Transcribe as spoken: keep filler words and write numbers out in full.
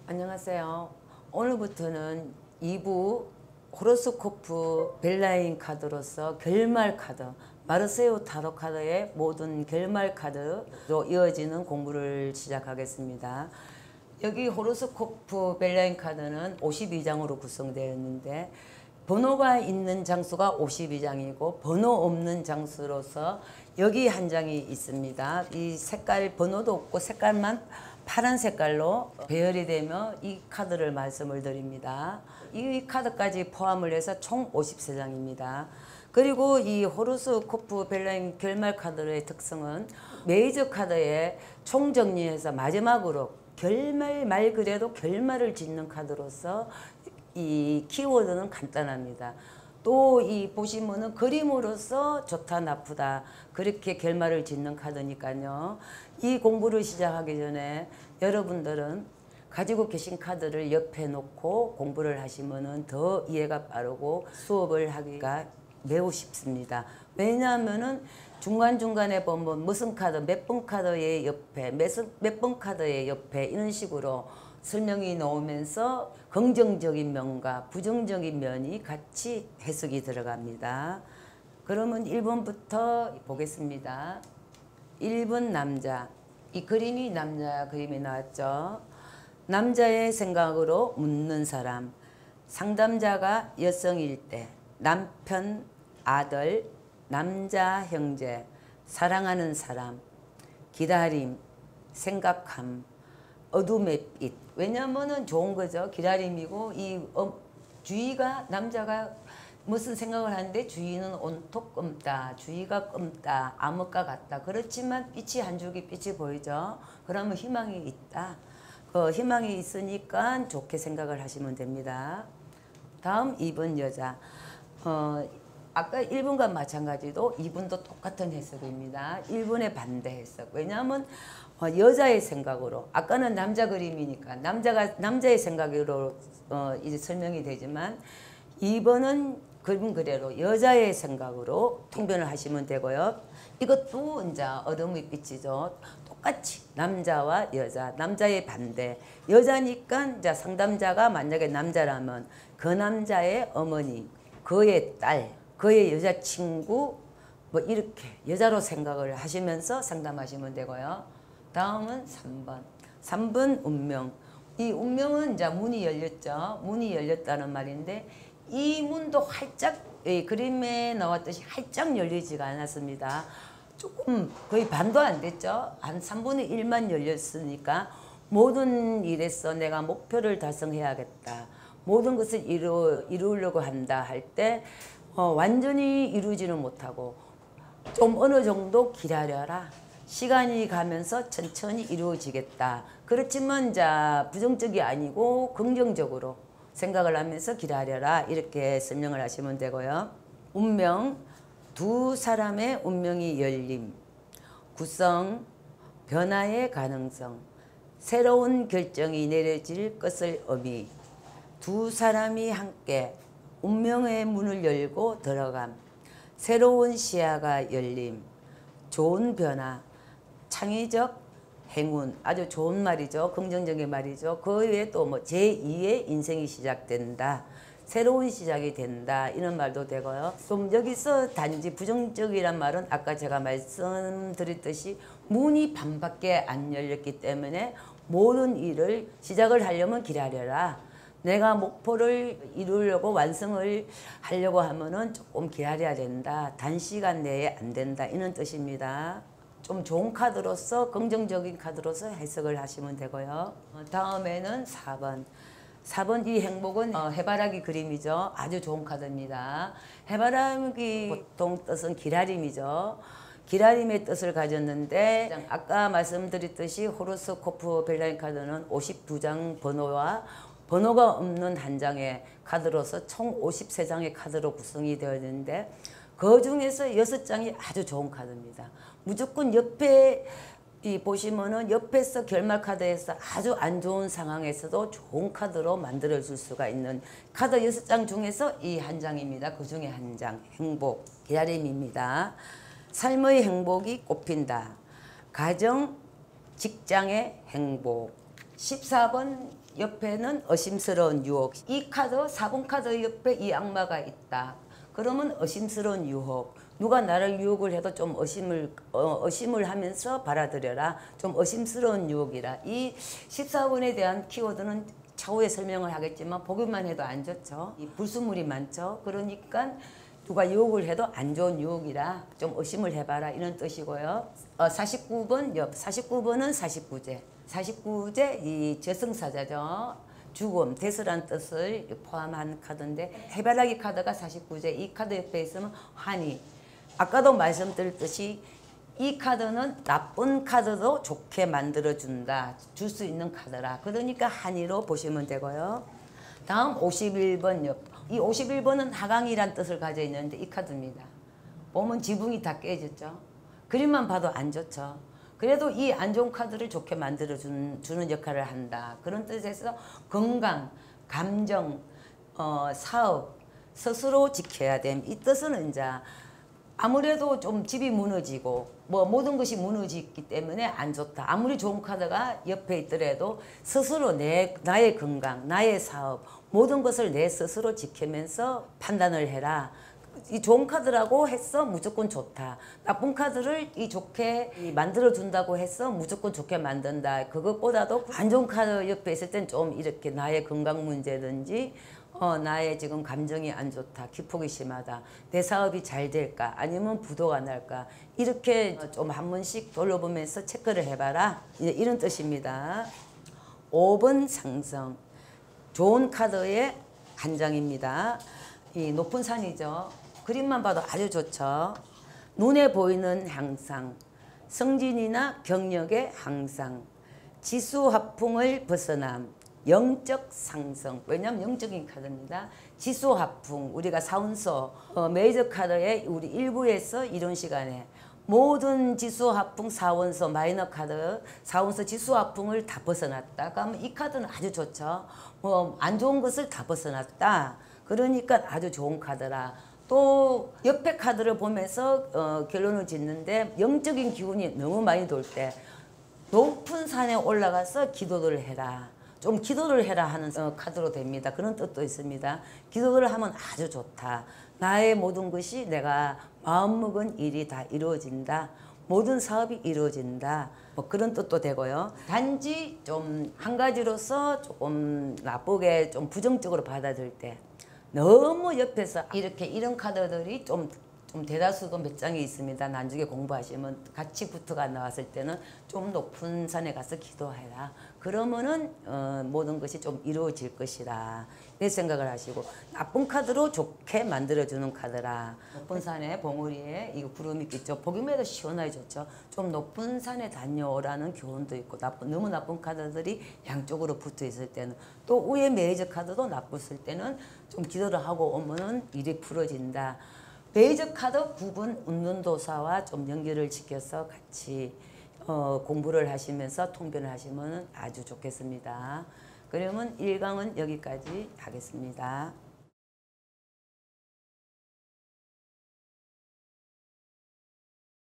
안녕하세요. 오늘부터는 이 부 호로스코프 벨라인 카드로서 결말 카드, 마르세유 타로 카드의 모든 결말 카드로 이어지는 공부를 시작하겠습니다. 여기 호로스코프 벨라인 카드는 오십이 장으로 구성되어 있는데 번호가 있는 장수가 오십이 장이고 번호 없는 장수로서 여기 한 장이 있습니다. 이 색깔 번호도 없고 색깔만 파란 색깔로 배열이 되며 이 카드를 말씀을 드립니다. 이 카드까지 포함을 해서 총 오십삼 장입니다. 그리고 이 호로스코프 벨라인 결말 카드의 특성은 메이저 카드에 총정리해서 마지막으로 결말 말 그대로 결말을 짓는 카드로서 이 키워드는 간단합니다. 또 이 보시면은 그림으로서 좋다 나쁘다 그렇게 결말을 짓는 카드니까요. 이 공부를 시작하기 전에 여러분들은 가지고 계신 카드를 옆에 놓고 공부를 하시면은 더 이해가 빠르고 수업을 하기가 매우 쉽습니다. 왜냐하면은 중간중간에 보면 무슨 카드, 몇 번 카드의 옆에, 몇 번 카드의 옆에 이런 식으로 설명이 나오면서 긍정적인 면과 부정적인 면이 같이 해석이 들어갑니다. 그러면 일 번부터 보겠습니다. 일 번 남자. 이 그림이 남자 그림이 나왔죠. 남자의 생각으로 묻는 사람. 상담자가 여성일 때 남편, 아들, 남자 형제, 사랑하는 사람, 기다림, 생각함, 어둠의 빛. 왜냐면은 좋은 거죠. 기다림이고 이 어, 주위가 남자가 무슨 생각을 하는데 주위는 온통 검다. 주위가 검다. 암흑과 같다. 그렇지만 빛이 한 줄기 빛이 보이죠. 그러면 희망이 있다. 그 희망이 있으니까 좋게 생각을 하시면 됩니다. 다음 이 번 여자. 어, 아까 일 번과 마찬가지로 이 번도 똑같은 해석입니다. 일 번의 반대 해석. 왜냐하면 어, 여자의 생각으로 아까는 남자 그림이니까 남자가 남자의 생각으로 어, 이제 설명이 되지만 이 번은 그림 그대로 여자의 생각으로 통변을 하시면 되고요. 이것도 이제 어둠의 빛이죠. 똑같이 남자와 여자, 남자의 반대. 여자니까 이제 상담자가 만약에 남자라면 그 남자의 어머니, 그의 딸, 그의 여자친구 뭐 이렇게 여자로 생각을 하시면서 상담하시면 되고요. 다음은 삼 번. 삼 번 운명. 이 운명은 이제 문이 열렸죠. 문이 열렸다는 말인데 이 문도 활짝 이 그림에 나왔듯이 활짝 열리지가 않았습니다. 조금 거의 반도 안 됐죠. 한 삼분의 일만 열렸으니까 모든 일에서 내가 목표를 달성해야겠다. 모든 것을 이루, 이루려고 한다 할 때 어, 완전히 이루지는 못하고 좀 어느 정도 기다려라. 시간이 가면서 천천히 이루어지겠다. 그렇지만 자 부정적이 아니고 긍정적으로 생각을 하면서 기다려라. 이렇게 설명을 하시면 되고요. 운명, 두 사람의 운명이 열림, 구성, 변화의 가능성, 새로운 결정이 내려질 것을 의미, 두 사람이 함께 운명의 문을 열고 들어감, 새로운 시야가 열림, 좋은 변화, 창의적 행운, 아주 좋은 말이죠. 긍정적인 말이죠. 그 외에 또 뭐 제이의 인생이 시작된다. 새로운 시작이 된다. 이런 말도 되고요. 좀 여기서 단지 부정적이란 말은 아까 제가 말씀드렸듯이 문이 반밖에 안 열렸기 때문에 모든 일을 시작을 하려면 기다려라. 내가 목표를 이루려고 완성을 하려고 하면은 조금 기다려야 된다. 단시간 내에 안 된다. 이런 뜻입니다. 좀 좋은 카드로서 긍정적인 카드로서 해석을 하시면 되고요. 다음에는 사 번. 사 번 이 행복은 해바라기 그림이죠. 아주 좋은 카드입니다. 해바라기 보통 뜻은 기다림이죠. 기다림의 뜻을 가졌는데 아까 말씀드렸듯이 호로스코프 벨라인 카드는 오십이 장 번호와 번호가 없는 한 장의 카드로서 총 오십삼 장의 카드로 구성이 되어 있는데 그 중에서 여섯 장이 아주 좋은 카드입니다. 무조건 옆에 이 보시면은 옆에서 결말 카드에서 아주 안 좋은 상황에서도 좋은 카드로 만들어 줄 수가 있는 카드 여섯 장 중에서 이 한 장입니다. 그 중에 한 장 행복 기다림입니다. 삶의 행복이 꼽힌다. 가정 직장의 행복. 십사 번 옆에는 의심스러운 유혹. 이 카드, 사 번 카드 옆에 이 악마가 있다. 그러면 의심스러운 유혹. 누가 나를 유혹을 해도 좀 의심을, 어, 의심을 하면서 받아들여라. 좀 의심스러운 유혹이라. 이 십사 번에 대한 키워드는 차후에 설명을 하겠지만 보기만 해도 안 좋죠. 이 불순물이 많죠. 그러니까 누가 유혹을 해도 안 좋은 유혹이라 좀 의심을 해봐라 이런 뜻이고요. 어, 사십구 번 옆, 사십구 번은 사십구 제. 사십구 제 이 저승사자죠. 죽음, 데스란 뜻을 포함한 카드인데 해바라기 카드가 사십구 제. 이 카드 옆에 있으면 환희. 아까도 말씀드렸듯이 이 카드는 나쁜 카드도 좋게 만들어준다. 줄 수 있는 카드라. 그러니까 한의로 보시면 되고요. 다음 오십일 번 옆. 이 오십일 번은 하강이란 뜻을 가져 있는데 이 카드입니다. 보면 지붕이 다 깨졌죠. 그림만 봐도 안 좋죠. 그래도 이 안 좋은 카드를 좋게 만들어주는 주는 역할을 한다. 그런 뜻에서 건강, 감정, 어, 사업, 스스로 지켜야 됨. 이 뜻은 이제 아무래도 좀 집이 무너지고 뭐 모든 것이 무너지기 때문에 안 좋다. 아무리 좋은 카드가 옆에 있더라도 스스로 내 나의 건강, 나의 사업 모든 것을 내 스스로 지키면서 판단을 해라. 이 좋은 카드라고 해서 무조건 좋다. 나쁜 카드를 이 좋게 만들어 준다고 해서 무조건 좋게 만든다. 그것보다도 안 좋은 카드 옆에 있을 땐 좀 이렇게 나의 건강 문제든지 어, 나의 지금 감정이 안 좋다. 기폭이 심하다. 내 사업이 잘 될까? 아니면 부도가 날까? 이렇게 좀 한 번씩 돌려보면서 체크를 해봐라. 이런 뜻입니다. 오 번 상성. 좋은 카드의 한 장입니다. 이 높은 산이죠. 그림만 봐도 아주 좋죠. 눈에 보이는 향상. 성진이나 경력의 항상. 지수화풍을 벗어남. 영적 상승. 왜냐하면 영적인 카드입니다. 지수화풍. 우리가 사운서 어, 메이저 카드의 우리 일부에서 이런 시간에 모든 지수화풍 사원서 마이너 카드 사원서 지수화풍을 다 벗어났다. 그러면 이 카드는 아주 좋죠. 뭐 안 좋은 것을 다 벗어났다. 그러니까 아주 좋은 카드라. 또 옆에 카드를 보면서 어, 결론을 짓는데 영적인 기운이 너무 많이 돌 때 높은 산에 올라가서 기도를 해라. 좀 기도를 해라 하는 어, 카드로 됩니다. 그런 뜻도 있습니다. 기도를 하면 아주 좋다. 나의 모든 것이 내가 마음먹은 일이 다 이루어진다. 모든 사업이 이루어진다. 뭐 그런 뜻도 되고요. 단지 좀 한 가지로서 조금 나쁘게 좀 부정적으로 받아들일 때 너무 옆에서 이렇게 이런 카드들이 좀 좀 대다수도 몇 장이 있습니다. 나중에 공부하시면 같이 구트가 나왔을 때는 좀 높은 산에 가서 기도해라. 그러면은 어, 모든 것이 좀 이루어질 것이라 내 생각을 하시고 나쁜 카드로 좋게 만들어주는 카드라. 높은 산에 봉우리에 이거 구름이 있죠. 보기만 해도 시원하게 좋죠. 좀 높은 산에 다녀오라는 교훈도 있고 나쁜 너무 나쁜 카드들이 양쪽으로 붙어 있을 때는 또 위에 메이저 카드도 나빴을 때는 좀 기도를 하고 오면은 일이 풀어진다. 메이저 카드 구 번 운둔도사와 좀 연결을 시켜서 같이 어, 공부를 하시면서 통변을 하시면 아주 좋겠습니다. 그러면 일 강은 여기까지 하겠습니다.